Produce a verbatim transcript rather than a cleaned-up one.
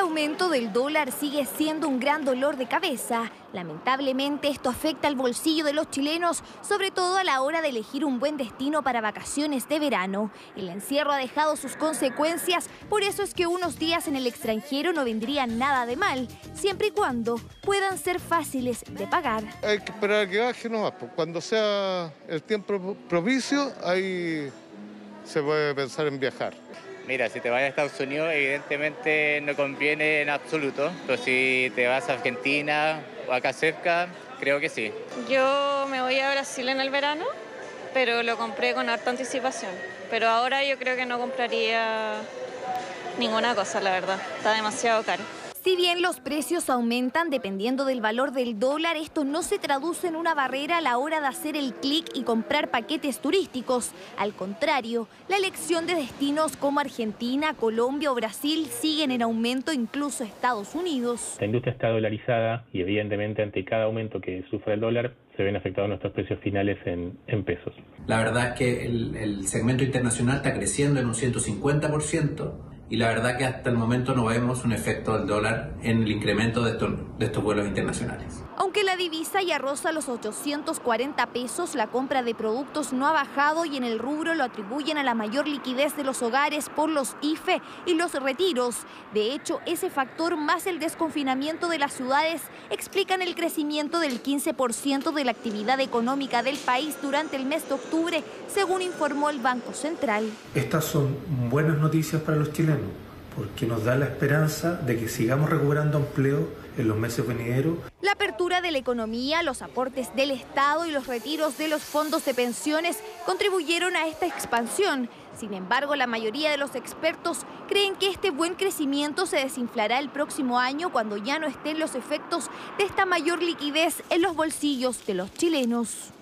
aumento del dólar sigue siendo un gran dolor de cabeza. Lamentablemente esto afecta al bolsillo de los chilenos, sobre todo a la hora de elegir un buen destino para vacaciones de verano. El encierro ha dejado sus consecuencias, por eso es que unos días en el extranjero no vendrían nada de mal, siempre y cuando puedan ser fáciles de pagar. Hay que esperar a que baje nomás, pues cuando sea el tiempo propicio, ahí se puede pensar en viajar. Mira, si te vas a Estados Unidos, evidentemente no conviene en absoluto, pero si te vas a Argentina o acá cerca, creo que sí. Yo me voy a Brasil en el verano, pero lo compré con harta anticipación. Pero ahora yo creo que no compraría ninguna cosa, la verdad. Está demasiado caro. Si bien los precios aumentan dependiendo del valor del dólar, esto no se traduce en una barrera a la hora de hacer el clic y comprar paquetes turísticos. Al contrario, la elección de destinos como Argentina, Colombia o Brasil siguen en aumento, incluso Estados Unidos. La industria está dolarizada y evidentemente ante cada aumento que sufre el dólar se ven afectados nuestros precios finales en, en pesos. La verdad es que el, el segmento internacional está creciendo en un ciento cincuenta por ciento. Y la verdad que hasta el momento no vemos un efecto del dólar en el incremento de estos, de estos vuelos internacionales. Aunque la divisa ya roza los ochocientos cuarenta pesos, la compra de productos no ha bajado y en el rubro lo atribuyen a la mayor liquidez de los hogares por los I F E y los retiros. De hecho, ese factor más el desconfinamiento de las ciudades explican el crecimiento del quince por ciento de la actividad económica del país durante el mes de octubre, según informó el Banco Central. Estas son buenas noticias para los chilenos, porque nos da la esperanza de que sigamos recuperando empleo en los meses venideros. La apertura de la economía, los aportes del Estado y los retiros de los fondos de pensiones contribuyeron a esta expansión. Sin embargo, la mayoría de los expertos creen que este buen crecimiento se desinflará el próximo año cuando ya no estén los efectos de esta mayor liquidez en los bolsillos de los chilenos.